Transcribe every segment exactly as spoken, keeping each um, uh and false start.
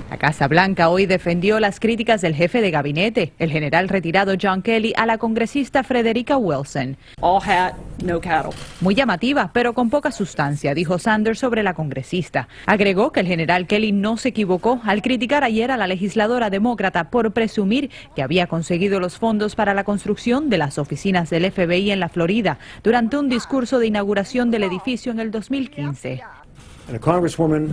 La Casa Blanca hoy defendió las críticas del jefe de gabinete, el general retirado John Kelly, a la congresista Frederica Wilson. All hat, no cattle. Muy llamativa, pero con poca sustancia, dijo Sanders sobre la congresista. Agregó que el general Kelly no se equivocó al criticar ayer a la legisladora demócrata por presumir que había conseguido los fondos para la construcción de las oficinas del F B I en la Florida durante un discurso de inauguración del edificio en el dos mil quince. And a congresswoman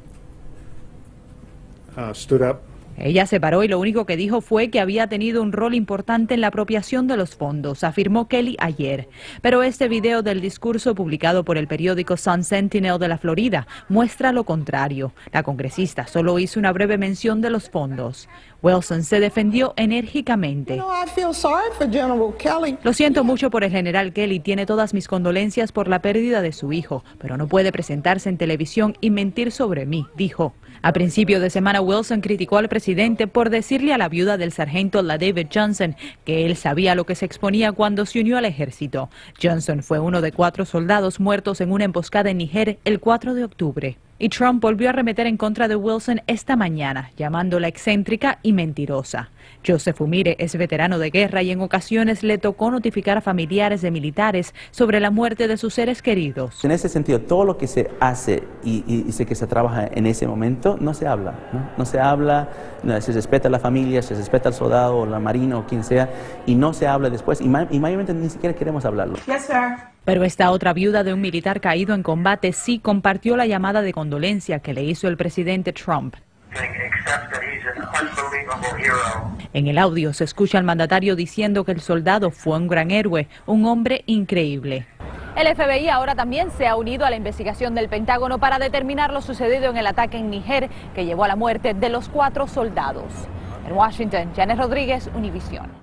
uh, stood up. Ella se paró y lo único que dijo fue que había tenido un rol importante en la apropiación de los fondos, afirmó Kelly ayer. Pero este video del discurso publicado por el periódico Sun Sentinel de la Florida muestra lo contrario. La congresista solo hizo una breve mención de los fondos. Wilson se defendió enérgicamente. Lo siento mucho por el general Kelly, tiene todas mis condolencias por la pérdida de su hijo, pero no puede presentarse en televisión y mentir sobre mí, dijo. A principio de semana, Wilson criticó al presidente por decirle a la viuda del sargento La David Johnson que él sabía lo que se exponía cuando se unió al ejército. Johnson fue uno de cuatro soldados muertos en una emboscada en Níger el cuatro de octubre. Y Trump volvió a arremeter en contra de Wilson esta mañana, llamándola excéntrica y mentirosa. Joseph Umire es veterano de guerra y en ocasiones le tocó notificar a familiares de militares sobre la muerte de sus seres queridos. En ese sentido, todo lo que se hace y, y, y sé que se trabaja en ese momento, no se habla, ¿no? No se habla, no, se respeta a la familia, se respeta al soldado, o la marina o quien sea, y no se habla después, y, ma y mayormente ni siquiera queremos hablarlo. Yes, sir. Pero esta otra viuda de un militar caído en combate sí compartió la llamada de condolencia que le hizo el presidente Trump. En el audio se escucha al mandatario diciendo que el soldado fue un gran héroe, un hombre increíble. El F B I ahora también se ha unido a la investigación del Pentágono para determinar lo sucedido en el ataque en Níger que llevó a la muerte de los cuatro soldados. En Washington, Janet Rodríguez, Univisión.